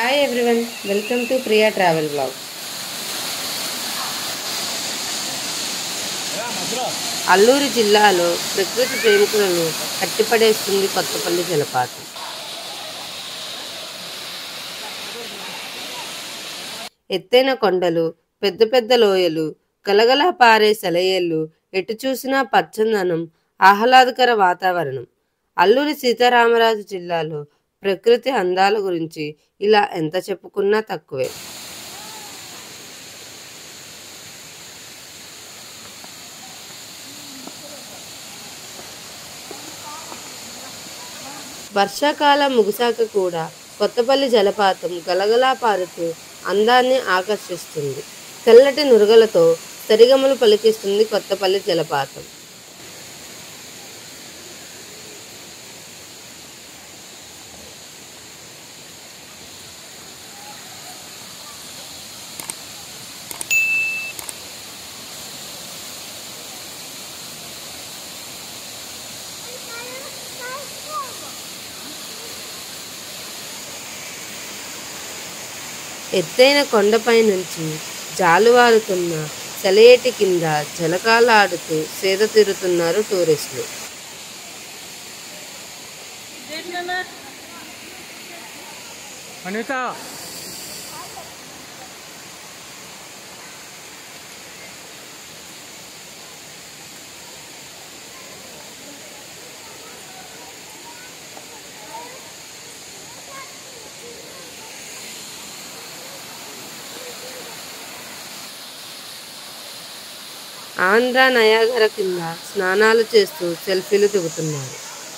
Hi everyone, welcome to Priya travel blog. Alluri జిల్లాలో ప్రకృతి ప్రేమికులను కట్టిపడేస్తుంది కొత్తపల్లి జలపాతం. ఎత్తైన కొండలు, పెద్ద పెద్ద లోయలు, గలగలా పారే సెలయేళ్లు, ఎటు చూసినా పచ్చదనం, ఆహ్లాదకర వాతావరణం. అల్లూరి సీతారామరాజు జిల్లాలో ప్రకృతి అందాల గురించి ఇలా ఎంత చెప్పుకున్నా తక్కువే. వర్షాకాలం ముగిశాక కూడా కొత్తపల్లి జలపాతం గలగలా పారుతూ అందాన్ని ఆకర్షిస్తుంది. తెల్లటి నురగలతో సరిగమలు పలికిస్తుంది కొత్తపల్లి జలపాతం. ఎత్తైన కొండపై నుంచి జాలువారుతున్న సెలయేటి కింద జలకాలాడుతూ సేద తీరుతున్నారు టూరిస్టులు. ఆంధ్ర నయాగర కింద స్నానాలు చేస్తూ సెల్ఫీలు దిగుతున్నారు.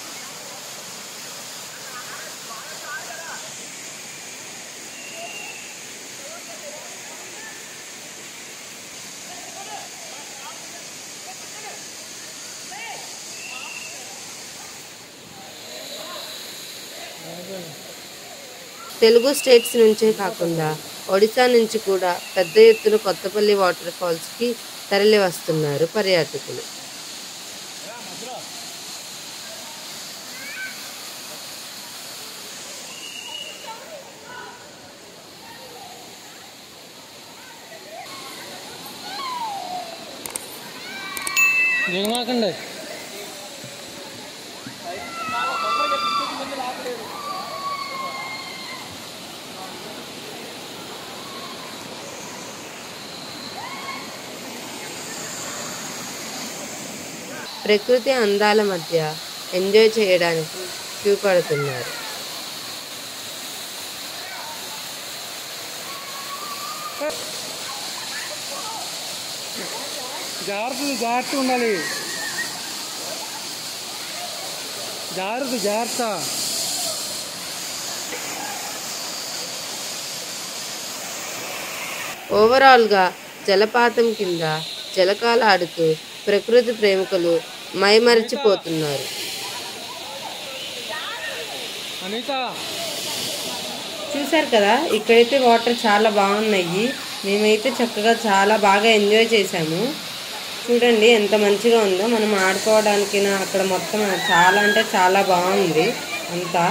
తెలుగు స్టేట్స్ నుంచే కాకుండా ఒడిశా నుంచి కూడా పెద్ద ఎత్తున కొత్తపల్లి వాటర్ ఫాల్స్కి తరలి వస్తున్నారు పర్యాటకులు. ప్రకృతి అందాల మధ్య ఎంజాయ్ చేయడానికి క్యూ కడుతున్నారు. జాగ్రత్త ఉండాలి, జాగ్రత్త. ఓవరాల్గా జలపాతం కింద జలకాలాడుతూ ప్రకృతి ప్రేమికులు మైమరిచిపోతున్నారు. చూశారు కదా, ఇక్కడైతే వాటర్ చాలా బాగున్నాయి. మేమైతే చక్కగా చాలా బాగా ఎంజాయ్ చేసాము. చూడండి ఎంత మంచిగా ఉందో. మనం ఆడుకోవడానికి అక్కడ మొత్తం చాలా అంటే చాలా బాగుంది అంతా.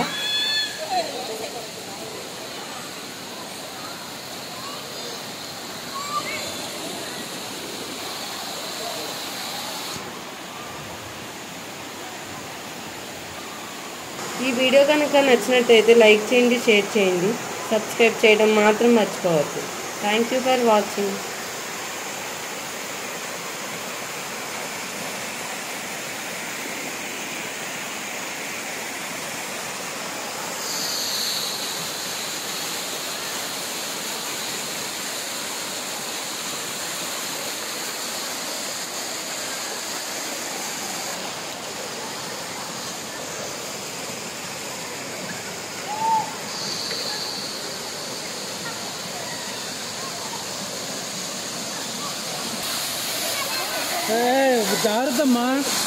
ఈ వీడియో కనుక నచ్చినట్టయితే లైక్ చేయండి, షేర్ చేయండి, సబ్స్క్రైబ్ చేయడం మాత్రం మర్చిపోవద్దు. Thank you for watching. జాగ్రత్తమ్మా.